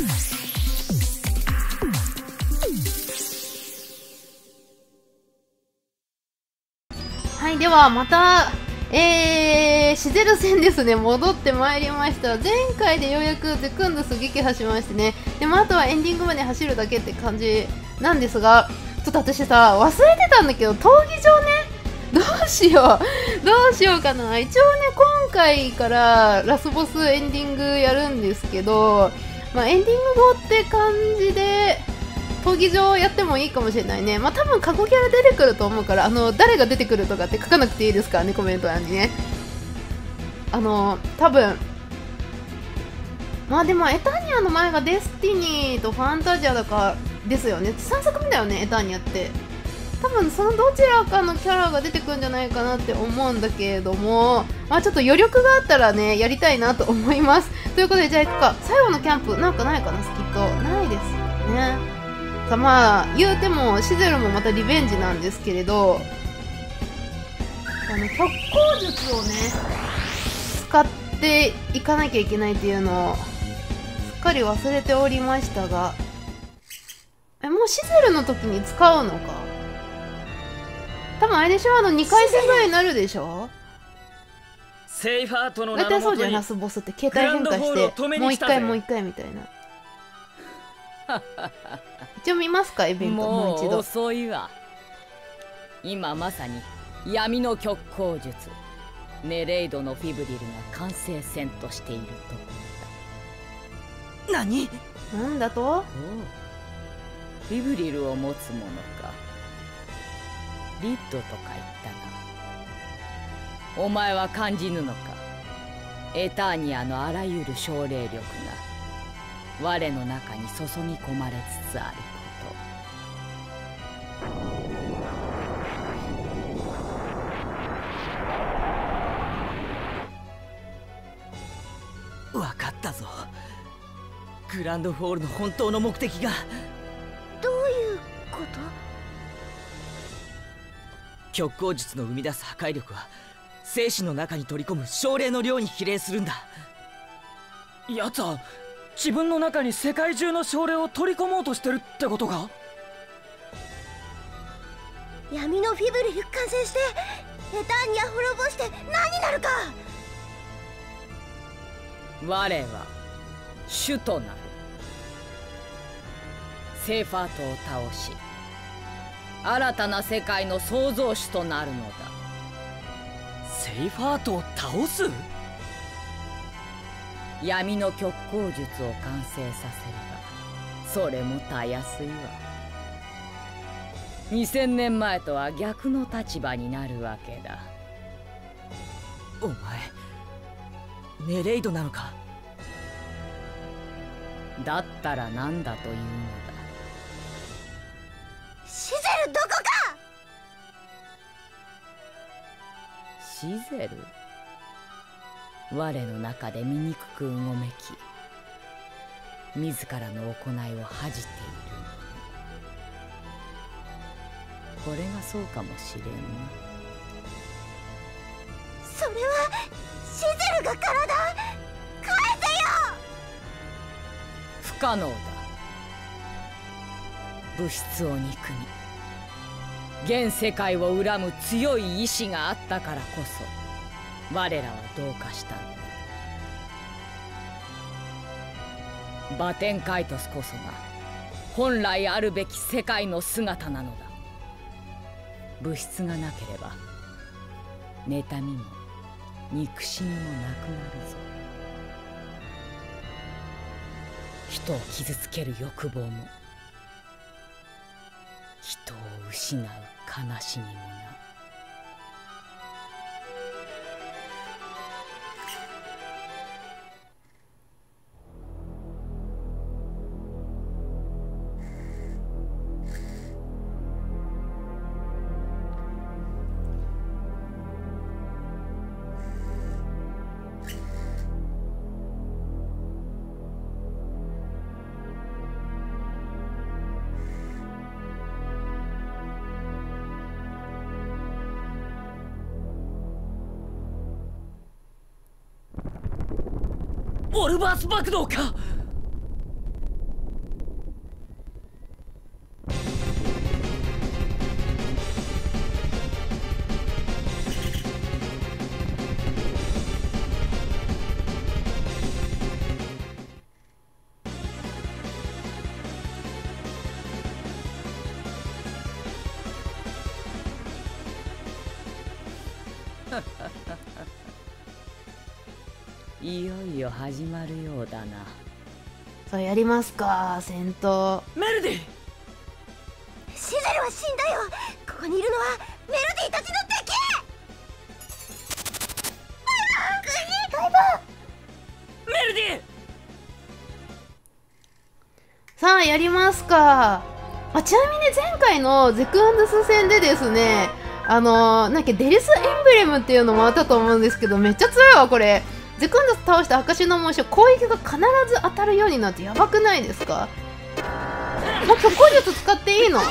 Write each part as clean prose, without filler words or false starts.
はい、ではまた、シゼル戦ですね、戻ってまいりました。前回でようやくゼクンドス撃破しましてね、でもあとはエンディングまで走るだけって感じなんですが、ちょっと私さ、忘れてたんだけど、闘技場ね、どうしようかな。一応ね、今回からラスボスエンディングやるんですけど、まあ、エンディング後って感じで、闘技場やってもいいかもしれないね。まあ多分過去キャラ出てくると思うから、誰が出てくるとかって書かなくていいですからね、コメント欄にね。多分まあでもエターニアの前がデスティニーとファンタジアだからですよね。3作目だよね、エターニアって。多分そのどちらかのキャラが出てくるんじゃないかなって思うんだけれども、まあちょっと余力があったらね、やりたいなと思います。ということで、じゃあ行くか。最後のキャンプなんかないかな、スキット。ないですよね。さあ、まあ言うてもシゼルもまたリベンジなんですけれど、特攻術をね使っていかなきゃいけないっていうのをすっかり忘れておりましたが、もうシゼルの時に使うのか。多分あれでしょ、2回戦ぐらいになるでしょ。 セイファートの名大体そうじゃん、 のもとにラスボスって携帯変化してもう一回もう一回みたいな。一応見ますか、イベントもう一度。 遅いわ。今まさに闇の極光術ネレイドのフィブリルが完成せんとしているところだ。 何？ なんだと？ おう、フィブリルを持つものか。リッドとか言ったが、お前は感じぬのか。エターニアのあらゆる奨励力が我の中に注ぎ込まれつつある分かったぞ。グランドフォールの本当の目的が。 どういうこと？ 極光術の生み出す破壊力は生死の中に取り込む奨励の量に比例するんだ。やつは自分の中に世界中の奨励を取り込もうとしてるってことか？ 闇のフィブリル完成してエターニア滅ぼして何になるか。 我は主となる。セイファートを倒し新たな世界の創造主となるのだ。 セイファートを倒す？ 闇の極光術を完成させればそれもたやすいわ。2000年前とは逆の立場になるわけだ。 お前ネレイドなのか？ だったら何だというのだ。 シゼルどこか？ シゼル、我の中で醜くうごめき自らの行いを恥じている。これがそうかもしれんな。 それはシゼルが体返せよ。 不可能だ。物質を憎み現世界を恨む強い意志があったからこそ我らはどうかしたのだ。バテンカイトスこそが本来あるべき世界の姿なのだ。物質がなければ妬みも憎しみもなくなるぞ。人を傷つける欲望も人を失う悲しみもな。 オルバース爆動か？ いよいよ始まるようだな。 さあやりますか、戦闘。 メルディ。 シゼルは死んだよ。ここにいるのはメルディたちの敵。 メルディ。 さあやりますか。ちなみに前回のゼクンドス戦でですね、なんかデリスエンブレムっていうのもあったと思うんですけど、めっちゃ強いわこれ。ゼクンドス倒した証の紋章、攻撃が必ず当たるようになってやばくないですか？もう虚構術使っていいの？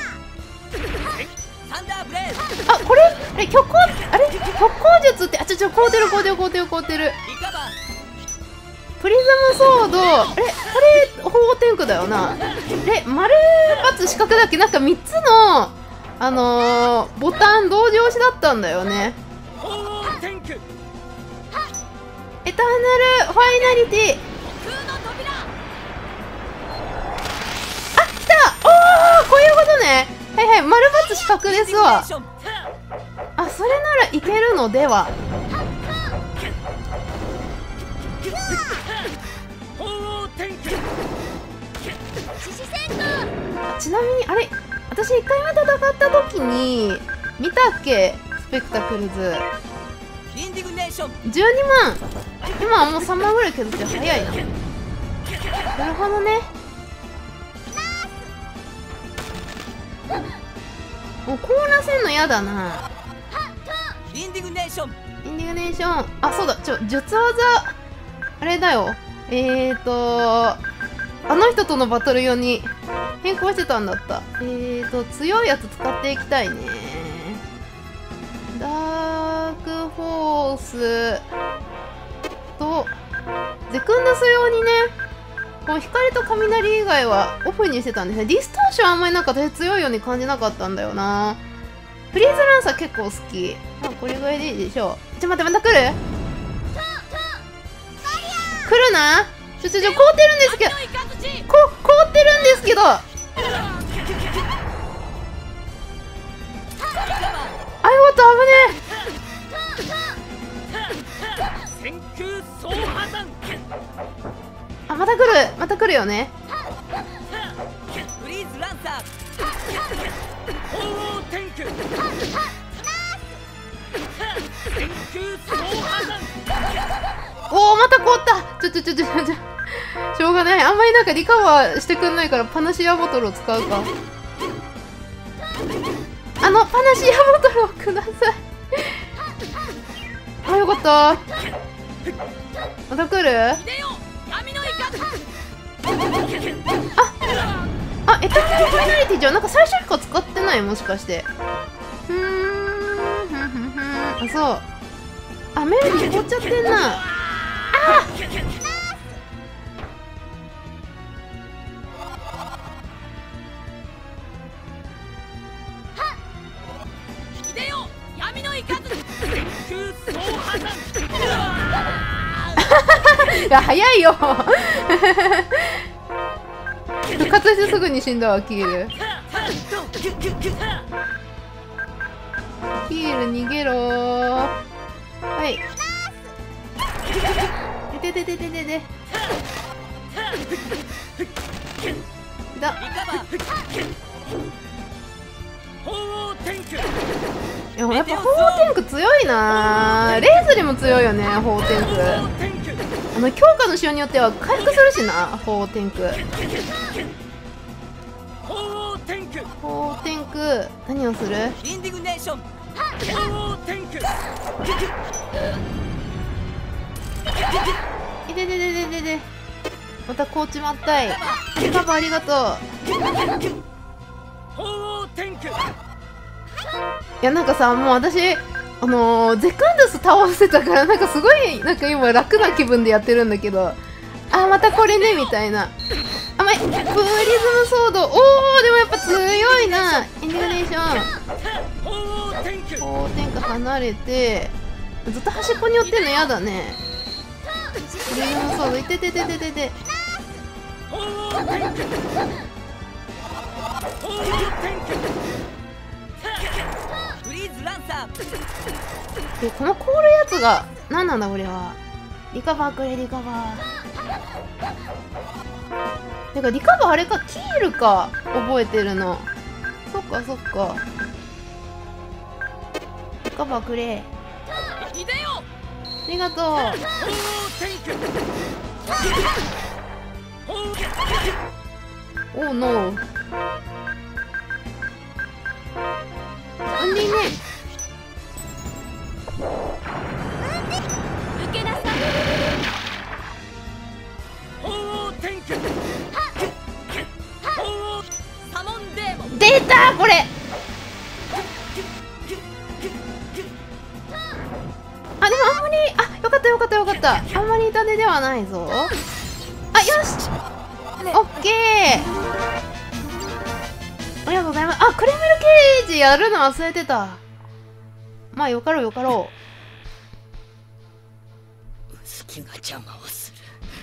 あ、これ虚構、あれ虚構術って、凍ってるプリズムソード、これホーテンクだよな。丸×四角だっけ、なんか3つのボタン同時押しだったんだよね。エターナルファイナリティ。あ、来た。おー、こういうことね。はいはい、丸×四角ですわ。あ、それならいけるのでは。ちなみにあれ、私1回目戦った時に見たっけ、スペクタクルズ12万。今はもう3万ぐらい削って早いな。なるほどね。もう凍らせんのやだな。インディグネーション。あ、そうだ、術技あれだよ。あの人とのバトル用に変更してたんだった。強いやつ使っていきたいね。ダークフォースとゼクンドス用にね、こう光と雷以外はオフにしてたんですね。ディストーションあんまりなんか強いように感じなかったんだよな。フリーズランサー結構好き。これぐらいでいいでしょう。待って、また来る？来るな。凍ってるんですけど、凍ってるんですけど。あ、よかった、危ねえ。あ、また来るよね。おお、また凍った。しょうがない。あんまりなんかリカバーしてくんないからパナシアボトルを使うか。パナシアボトルをください。あ、よかった。また来る？エターナルファイナリティじゃなんか最初しか使ってない？もしかして。あ、そう。あ、メルディ凍っちゃってんな。早いよ。復活してすぐに死んだわ、キール。逃げろー。はい。だ。やっぱホーテンク強いな。レイズにも強いよね、ホーテンク。強化の仕様によっては回復するしな、ホーテンク。ホーテンク何をする？インディグネーション。でまたこうちまったい。カバーありがとう。いやなんかさ、もう私ゼクンドス倒せたからなんかすごいなんか今楽な気分でやってるんだけど、あ、またこれねみたいな。あ、プリズムソード。おお、でもやっぱ強いな。インディグネーション。ホーテンク離れてずっと端っこに寄ってんのやだね。プリズムソードいて。フリーズフランサー。 この凍るやつが何なんだこれは。リカバーくれリカバー。てかリカバーあれか、キールか覚えてるの。そっかそっか。リカバーくれ。ありがとう。おーノー。アンディね。 受けなさい。サモンデーモン。 出たこれ。あでもあんまり、あよかったよかったよかった。あんまり痛手ではないぞ。あよしオッケー。ありがとうございます。あクレメルケージやるの忘れてた。まあよかろうよかろうずきが邪魔をする。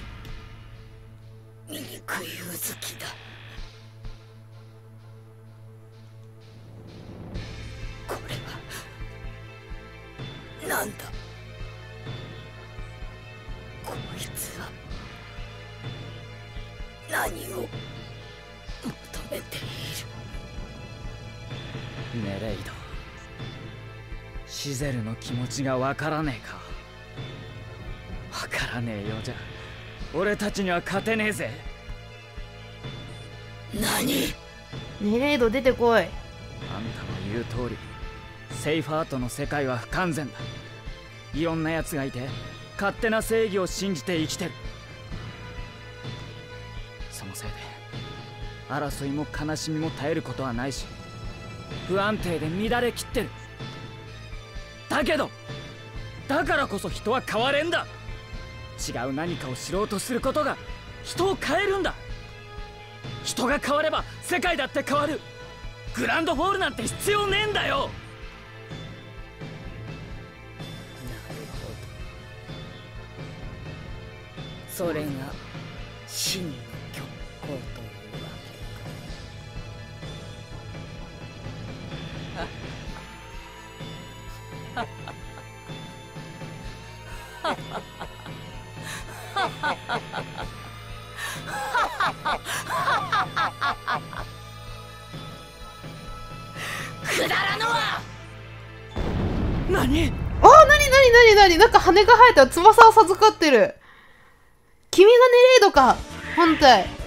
醜いうずきだ。これはなんだ。こいつは何を求めている。 ネレイド、シゼルの気持ちがわからねえか。わからねえようじゃ俺たちには勝てねえぜ。 何。 う。ネレード出てこい。 あんたの言う通り、セイファートの世界は不完全だ。いろんな奴がいて勝手な正義を信じて生きてる。そのせいで争いも悲しみも絶えることはないし、不安定で乱れきってる。だけどだからこそ人は変われんだ。違う何かを知ろうとすることが人を変えるんだ。人が変われば世界だって変わる。グランドフォールなんて必要ねえんだよ。 なるほど。それが真の極光というわけか。くだらぬわ。 何？ あ、なになになになに、なんか羽が生えた。翼を授かってる。君がネレードか。本体。